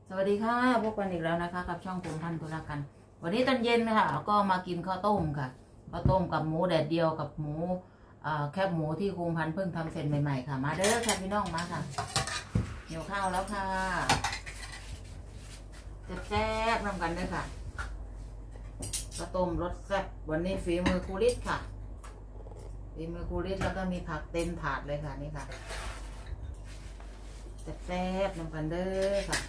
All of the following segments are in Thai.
สวัสดีค่ะพบกันอีกแล้วนะคะกับช่องภูมิพันธุ์ธุรกันวันนี้ตอนเย็นค่ะก็มากินข้าวต้มค่ะข้าวต้มกับหมูแดดเดียวกับหมูแคบหมูที่ภูมิพันธุ์เพิ่งทำเสร็จใหม่ๆค่ะมาเด้อค่ะพี่น้องมาค่ะเหี่ยวข้าวแล้วค่ะแซ่บๆนำกันด้วยค่ะข้าวต้มรสแซ่บวันนี้ฝีมือครูฤทธิ์ค่ะฝีมือครูฤทธิ์แล้วก็มีผักเต็มถาดเลยค่ะนี่ค่ะแซ่บๆนำกันเด้อค่ะ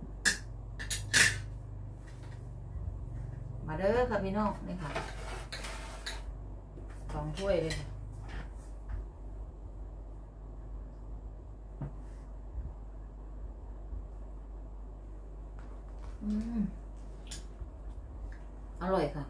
มาเด้อค่ะพี่น้องนี่ค่ะ2 ถ้วยเลยค่ะอร่อยค่ะ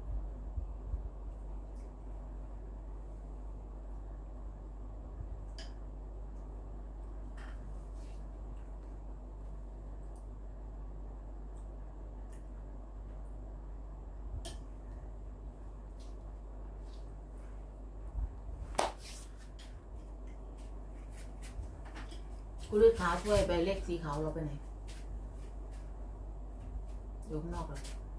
คุณลูกค้าช่วยไปเลขสีขาวเราไปไหนอยู่ข้างนอกเลย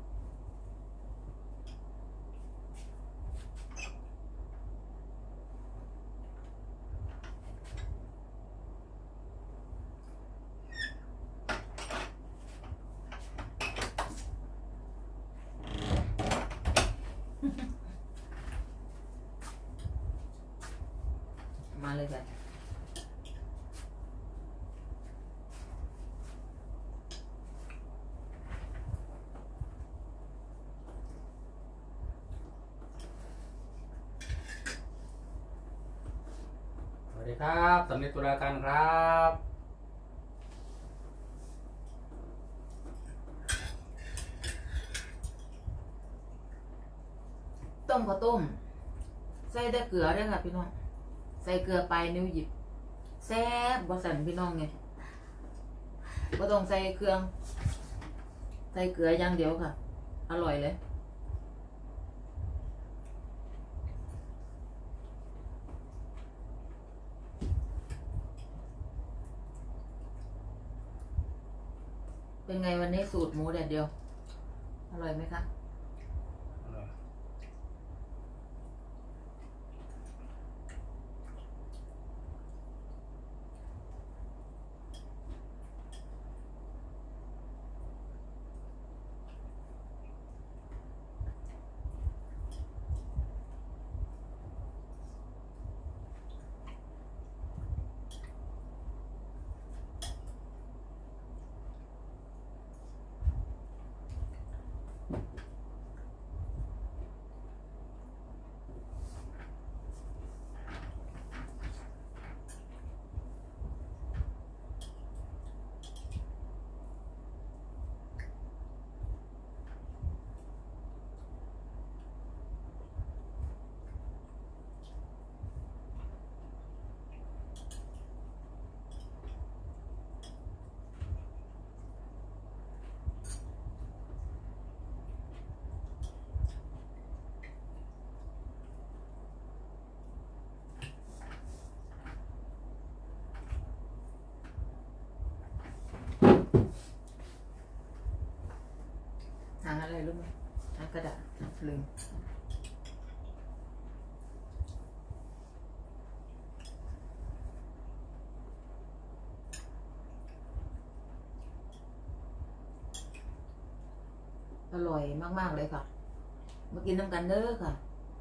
มาเลยค่ะสวัสดีครับสำเร็จตุลาการครับต้มข้าวต้มใส่แต่เกลือด้วยค่ะพี่น้องใส่เกลือปลายนิ้วหยิบแซ่บบ่สั่นพี่น้องไงก็ต้องใส่เครื่องใส่เกลืออย่างเดียวค่ะอร่อยเลยเป็นไงวันนี้สูตรหมูแดดเดียวอร่อยไหมคะหาอะไรรู้ไหมหากระดาษลืมอร่อยมากๆเลยค่ะมากินน้ำกันเด้อค่ะ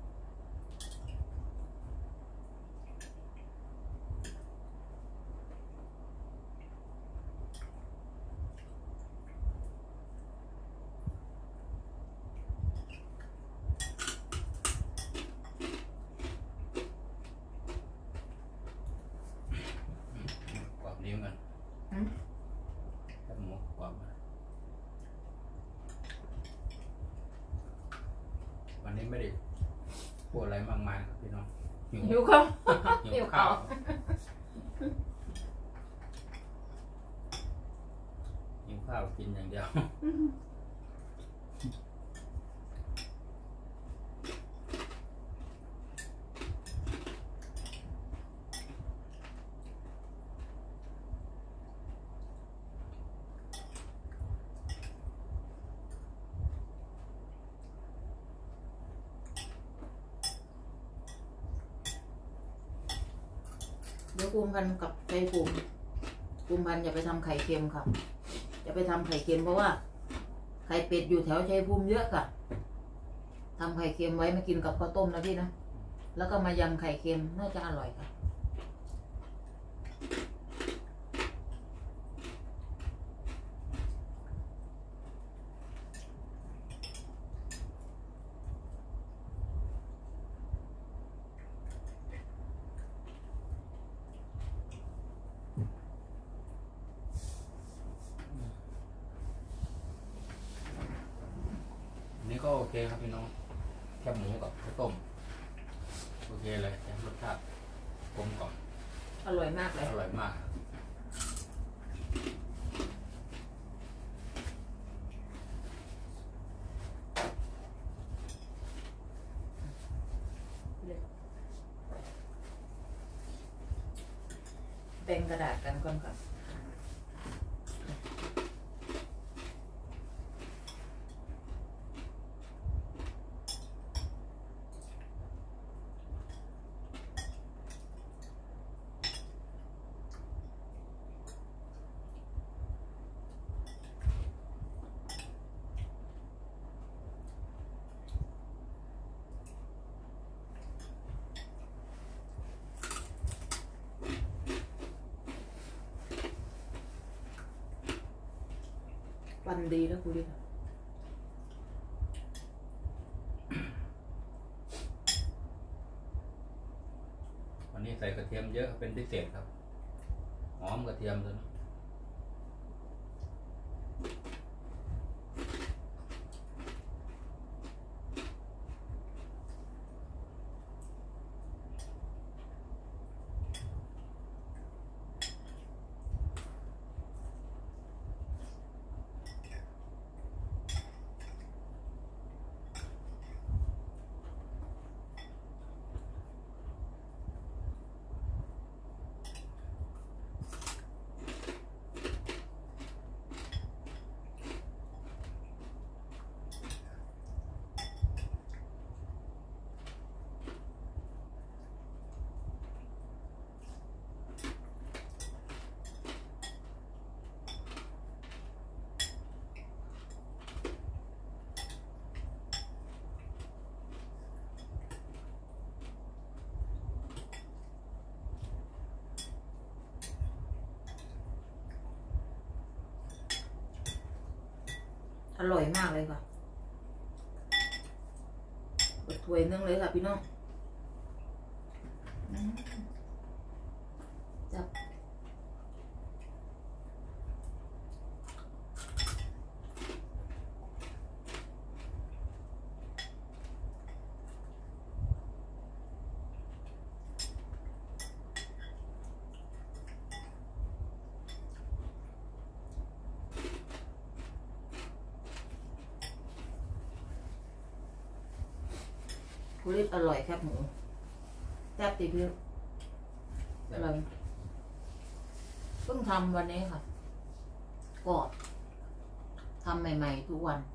กรอบนิ้วกันแคบหมูกรอบวันนี้ไม่ได้พูดอะไรมากมายครับพี่น้องหิวข้าวหิวข้าวหิวข้าวกินอย่างเดียวภูมิพันธุ์กับชัยภูมิพันธุ์อย่าไปทำไข่เค็มค่ะอย่าไปทำไข่เค็มเพราะว่าไข่เป็ดอยู่แถวชัยภูมิเยอะค่ะทำไข่เค็มไว้มากินกับข้าวต้มนะพี่นะแล้วก็มายำไข่เค็มน่าจะอร่อยค่ะนี่ก็โอเคครับพี่น้องแคบหมูกับข้าวต้มโอเคเลยรสชาติกลมกล่อมอร่อยมากเลยอร่อยมากแบ่งกระดาษกันก่อนค่ะวันดีแล้วคุณดิวันนี้ใส่กระเทียมเยอะเป็นพิเศษครับหอมกระเทียมเลยนะอร่อยมากเลยค่ะเปิดถ้วยนึงเลยค่ะพี่น้องจับคุริตอร่อยครับหมูแซ่บตีพี่อร่อยเพิ่งทำวันนี้ค่ะกรอบทำใหม่ๆทุกวัน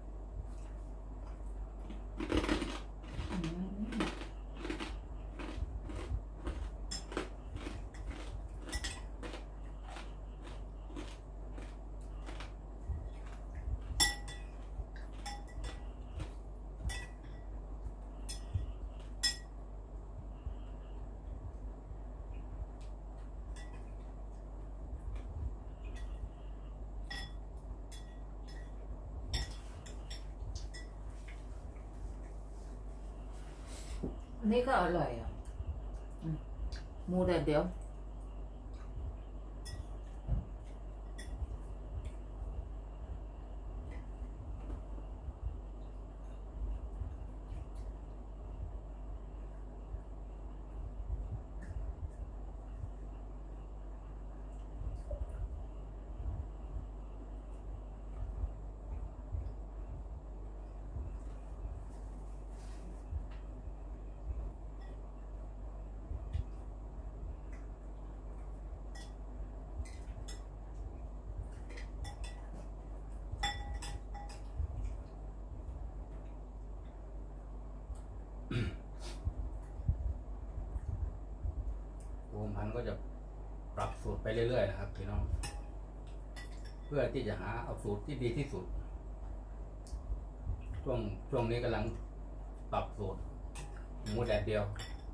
อันนี้ก็อร่อยอ่ะหมูแดดเดียวเรื่อยๆนะครับพี่น้องเพื่อที่จะหาเอาสูตรที่ดีที่สุดช่วงนี้กำลังปรับสูตรหมูแดดเดียว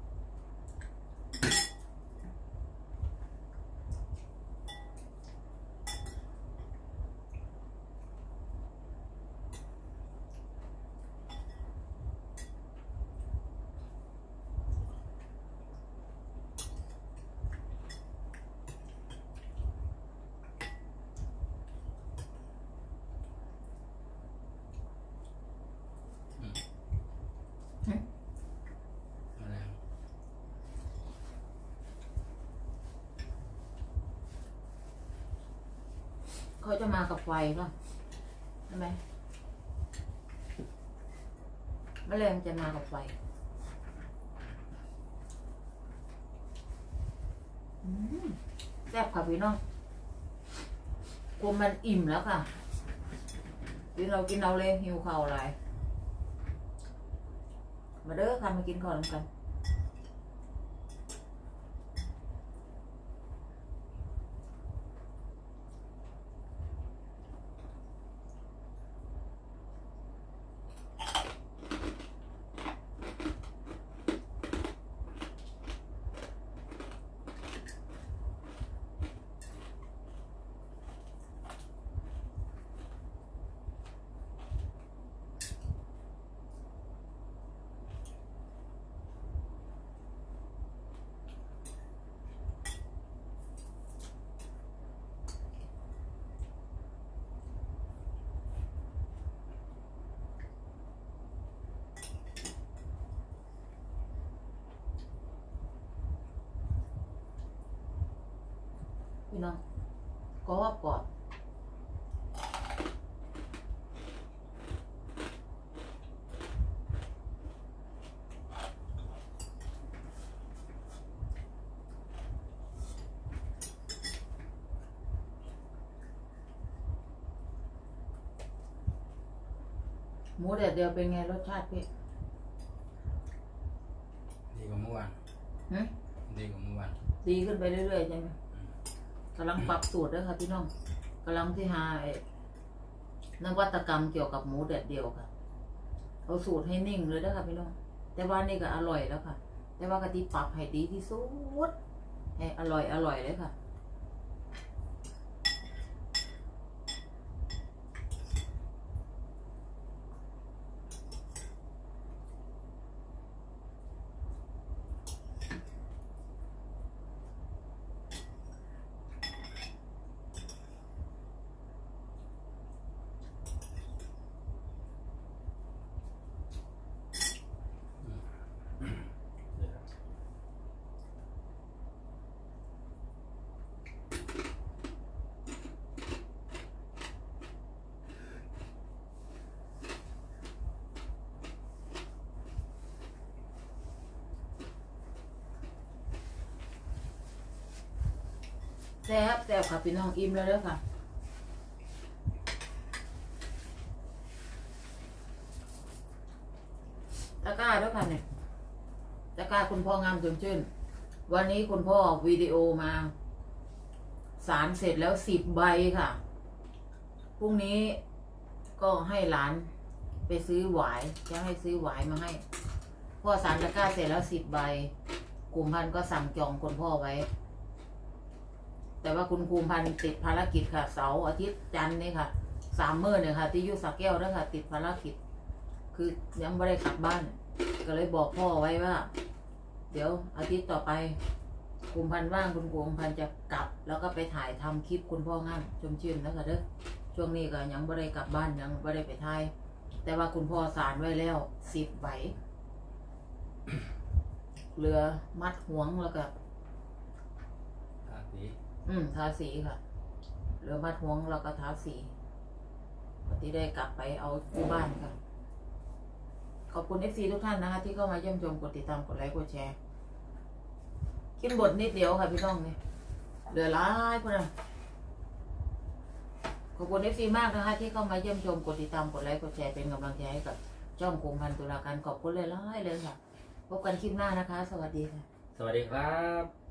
เขาจะมากับไฟป่ะใช่ไหมแมลงจะมากับไฟแซ่บค่ะพี่น้องกลัวมันอิ่มแล้วค่ะกินเราเลยหิวข้าวอะไรมาเด้อค่ะมากินก่อนกันพี่น้องก็ว่าก่อนหมูแดดเดียวเป็นไงรสชาติพี่ดีกว่าเมื่อวานดีกว่าเมื่อวานดีขึ้นไปเรื่อยๆใช่ไหมกำลังปรับสูตรด้วยค่ะพี่น้องกำลังที่หานวัตกรรมเกี่ยวกับหมูแดดเดียวค่ะเอาสูตรให้นิ่งเลยนะคะพี่น้องแต่ว่านี่ก็อร่อยแล้วค่ะแต่ว่ากะทิปรับให้ดีที่สุดให้อร่อยเลยค่ะแซ่บค่ะพี่น้องอิ่มแล้วเด้อค่ะตะกร้าด้วยค่ะเนี่ยตะกร้าคุณพ่องามจนชื่นวันนี้คุณพ่อวิดีโอมาสารเสร็จแล้ว10 ใบค่ะพรุ่งนี้ก็ให้หลานไปซื้อหวายจะให้ซื้อหวายมาให้พ่อสารตะกร้าเสร็จแล้ว10 ใบกลุ่มพันก็สั่งจองคุณพ่อไว้แต่ว่าคุณภูมิพันธ์ติดภารกิจค่ะเสาร์อาทิตย์จันทร์นี่ค่ะ3 มื้อเนี่ยค่ะที่ยุสระแก้วด้วยค่ะติดภารกิจคือยังไม่ได้กลับบ้านก็เลยบอกพ่อไว้ว่าเดี๋ยวอาทิตย์ต่อไปภูมิพันธ์ว่างคุณภูมิพันธ์จะกลับแล้วก็ไปถ่ายทำคลิปคุณพ่องามชมชื่นแล้วค่ะเด้อช่วงนี้ก็ยังไม่ได้กลับบ้านยังไม่ได้ไปถ่ายแต่ว่าคุณพ่อสารไว้แล้ว10 ใบเหลือมัดห่วงแล้วก็ทาสีค่ะเหลือมัดห่วงแล้วก็ทาสีที่ได้กลับไปเอาที่บ้านค่ะขอบคุณ FC ทุกท่านนะคะที่เข้ามาเยี่ยมชมกดติดตามกดไลค์กดแชร์กินบทนิดเดียวค่ะพี่น้องเนี่ยเหลือหลายคนนะขอบคุณ FC มากนะคะที่เข้ามาเยี่ยมชมกดติดตามกดไลค์กดแชร์เป็นกำลังใจให้กับช่องภูมิพันธ์ตุลาการขอบคุณเลยค่ะพบกันคลิปหน้านะคะสวัสดีค่ะสวัสดีครับ